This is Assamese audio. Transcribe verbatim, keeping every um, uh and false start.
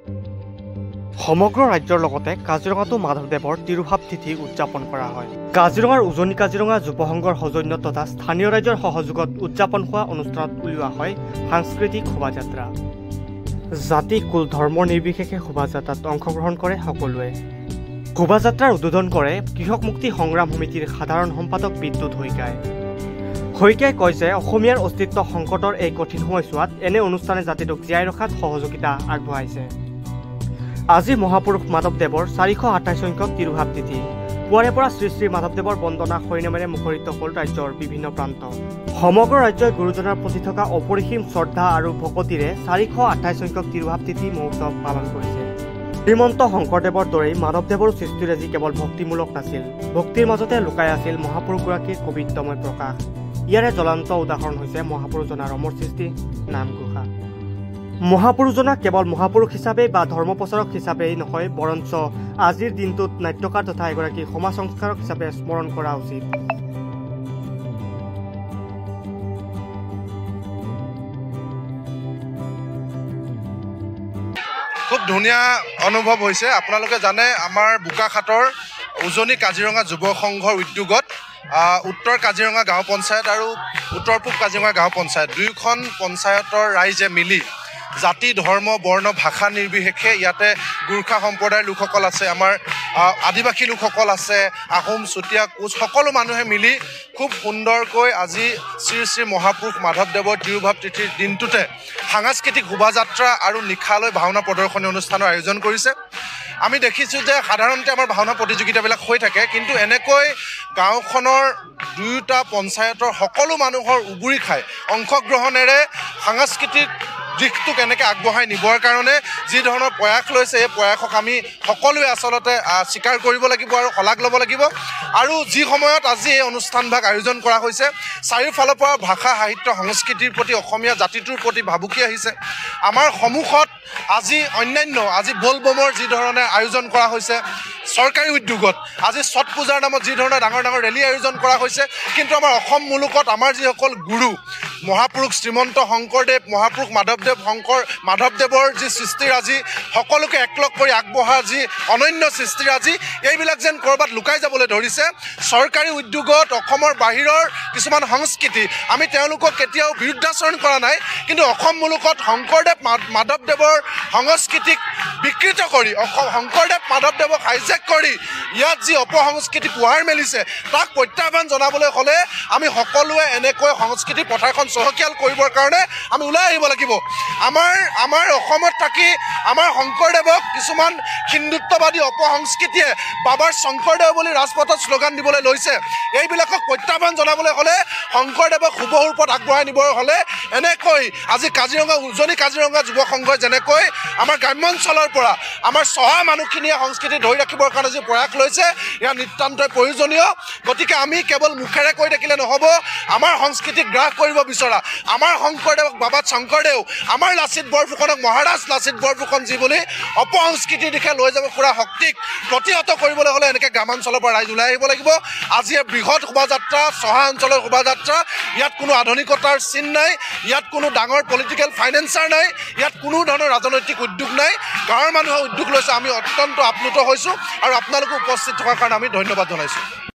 সমগ্ৰ ৰাজ্যৰ লগতে কাজিৰঙাতো মাধৱদেৱৰ তিৰুভাৱ তিথি উদযাপন কৰা হয়। কাজিৰঙাৰ উজনি কাজিৰঙা যুৱ সংঘৰ সৌজন্য তথা স্থানীয় ৰাইজৰ সহযোগত উদযাপন হোৱা অনুষ্ঠানত উলিওৱা হয় সাংস্কৃতিক শোভাযাত্ৰা। জাতি কুল ধৰ্ম নিৰ্বিশেষে শোভাযাত্ৰাত অংশগ্ৰহণ কৰে সকলোৱে। শোভাযাত্ৰাৰ উদ্বোধন কৰে কৃষক মুক্তি সংগ্ৰাম সমিতিৰ সাধাৰণ সম্পাদক বিদ্যুৎ শইকীয়াই। শইকীয়াই কয় যে অসমীয়াৰ অস্তিত্ব সংকটৰ এই কঠিন সময়ছোৱাত এনে অনুষ্ঠানে জাতিটোক জীয়াই ৰখাত সহযোগিতা আগবঢ়াইছে। আজি মহাপুৰুষ মাধৱদেৱৰ চাৰিশ আঠাইছ সংখ্যক তিৰুভাৱ তিথি। পুৱাৰে পৰা শ্ৰী শ্ৰী মাধৱদেৱৰ বন্দনা সৈনামেৰে মুখৰিত হ'ল ৰাজ্যৰ বিভিন্ন প্ৰান্ত। সমগ্ৰ ৰাজ্যই গুৰুজনাৰ প্ৰতি থকা অপৰিসীম শ্ৰদ্ধা আৰু ভকতিৰে চাৰিশ আঠাইছ সংখ্যক তিৰুভাৱ তিথি মহোৎসৱ পালন কৰিছে। শ্ৰীমন্ত শংকৰদেৱৰ দৰেই মাধৱদেৱৰ সৃষ্টিৰাজি কেৱল ভক্তিমূলক নাছিল, ভক্তিৰ মাজতে লুকাই আছিল মহাপুৰুষগৰাকীৰ কবিত্বময় প্ৰকাশ। ইয়াৰে জ্বলন্ত উদাহৰণ হৈছে মহাপুৰুষজনাৰ অমৰ সৃষ্টি নামঘোষা। মহাপুৰুষজনা কেৱল মহাপুৰুষ হিচাপে বা ধৰ্মপ্ৰচাৰক হিচাপেই নহয়, বৰঞ্চ আজিৰ দিনটোত নাট্যকাৰ তথা এগৰাকী সমাজ সংস্কাৰক হিচাপে স্মৰণ কৰা উচিত। খুব ধুনীয়া অনুভৱ হৈছে। আপোনালোকে জানে আমাৰ বোকাখাটৰ উজনি কাজিৰঙা যুৱ সংঘৰ উদ্যোগত উত্তৰ কাজিৰঙা গাঁও পঞ্চায়ত আৰু উত্তৰ পূব কাজিৰঙা গাঁও পঞ্চায়ত দুয়োখন পঞ্চায়তৰ ৰাইজে মিলি জাতি ধৰ্ম বৰ্ণ ভাষা নিৰ্বিশেষে ইয়াতে গোৰ্খা সম্প্ৰদায়ৰ লোকসকল আছে, আমাৰ আদিবাসী লোকসকল আছে, আহোম চুতীয়া কোচ সকলো মানুহে মিলি খুব সুন্দৰকৈ আজি শ্ৰী শ্ৰী মহাপুৰুষ মাধৱদেৱৰ তিৰুভাৱ তিথিৰ দিনটোতে সাংস্কৃতিক শোভাযাত্ৰা আৰু নিশালৈ ভাওনা প্ৰদৰ্শনী অনুষ্ঠানৰ আয়োজন কৰিছে। আমি দেখিছোঁ যে সাধাৰণতে আমাৰ ভাওনা প্ৰতিযোগিতাবিলাক হৈ থাকে, কিন্তু এনেকৈ গাঁওখনৰ দুয়োটা পঞ্চায়তৰ সকলো মানুহৰ উবুৰি খাই অংশগ্ৰহণেৰে সাংস্কৃতিক দিশটো কেনেকৈ আগবঢ়াই নিবৰ কাৰণে যি ধৰণৰ প্ৰয়াস লৈছে, এই প্ৰয়াসক আমি সকলোৱে আচলতে স্বীকাৰ কৰিব লাগিব আৰু শলাগ ল'ব লাগিব। আৰু যি সময়ত আজি এই অনুষ্ঠানভাগ আয়োজন কৰা হৈছে, চাৰিওফালৰ পৰা ভাষা সাহিত্য সংস্কৃতিৰ প্ৰতি অসমীয়া জাতিটোৰ প্ৰতি ভাবুকি আহিছে। আমাৰ সন্মুখত আজি অন্যান্য আজি বলবমৰ যি ধৰণে আয়োজন কৰা হৈছে চৰকাৰী উদ্যোগত, আজি ছট পূজাৰ নামত যি ধৰণৰ ডাঙৰ ডাঙৰ ৰেলী আয়োজন কৰা হৈছে, কিন্তু আমাৰ অসম মুলুকত আমাৰ যিসকল গুৰু মহাপুৰুষ শ্ৰীমন্ত শংকৰদেৱ মহাপুৰুষ মাধৱদেৱ শংকৰ মাধৱদেৱৰ যি সৃষ্টিৰাজি, সকলোকে একলগ কৰি আগবঢ়া যি অনন্য সৃষ্টিৰাজি, এইবিলাক যেন ক'ৰবাত লুকাই যাবলৈ ধৰিছে। চৰকাৰী উদ্যোগত অসমৰ বাহিৰৰ কিছুমান সংস্কৃতি, আমি তেওঁলোকক কেতিয়াও বিৰুদ্ধাচৰণ কৰা নাই, কিন্তু অসম মুলুকত শংকৰদেৱ মাধৱদেৱৰ সংস্কৃতিক বিকৃত কৰি অসম শংকৰদেৱ মাধৱদেৱক হাইজেক কৰি ইয়াত যি অপসংস্কৃতি পোহাৰ মেলিছে, তাক প্ৰত্যাহ্বান জনাবলৈ হ'লে আমি সকলোৱে এনেকৈ সংস্কৃতি পথাৰখন চহকীয়াল কৰিবৰ কাৰণে আমি ওলাই আহিব লাগিব। আমাৰ আমাৰ অসমত থাকি আমাৰ শংকৰদেৱক কিছুমান হিন্দুত্ববাদী অপসংস্কৃতিয়ে বাবাৰ শংকৰদেৱ বুলি ৰাজপথত শ্লোগান দিবলৈ লৈছে। এইবিলাকক প্ৰত্যাহ্বান জনাবলৈ হ'লে শংকৰদেৱক শুভ ৰূপত আগবঢ়াই নিবৰ হ'লে এনেকৈ আজি কাজিৰঙা উজনি কাজিৰঙা যুৱ সংঘই যেনেকৈ আমাৰ গ্ৰাম্যাঞ্চলৰ পৰা আমাৰ চহা মানুহখিনিয়ে সংস্কৃতি ধৰি ৰাখিবৰ কাৰণে যি প্ৰয়াস লৈছে, এয়া নিতান্তই প্ৰয়োজনীয়। গতিকে আমি কেৱল মুখেৰে কৈ থাকিলে নহ'ব, আমাৰ সংস্কৃতিক গ্ৰাস কৰিব বিচৰা আমাৰ শংকৰদেৱক বাবা শংকৰদেৱ, আমাৰ লাচিত বৰফুকনক মহাৰাজ লাচিত বৰফুকন যি বুলি অপসংস্কৃতিৰ দিশে লৈ যাব পৰা শক্তিক প্ৰতিহত কৰিবলৈ হ'লে এনেকৈ গ্ৰামাঞ্চলৰ পৰা ৰাইজ ওলাই আহিব লাগিব। আজি বৃহৎ শোভাযাত্ৰা, চহা অঞ্চলৰ শোভাযাত্ৰা, ইয়াত কোনো আধুনিকতাৰ চিন নাই, ইয়াত কোনো ডাঙৰ পলিটিকেল ফাইনেন্সাৰ নাই, ইয়াত কোনো ধৰণৰ ৰাজনৈতিক উদ্যোগ নাই, গাঁৱৰ মানুহে উদ্যোগ লৈছে। আমি অত্যন্ত আপ্লুত হৈছোঁ আৰু আপোনালোকে উপস্থিত থকাৰ কাৰণে আমি ধন্যবাদ জনাইছোঁ।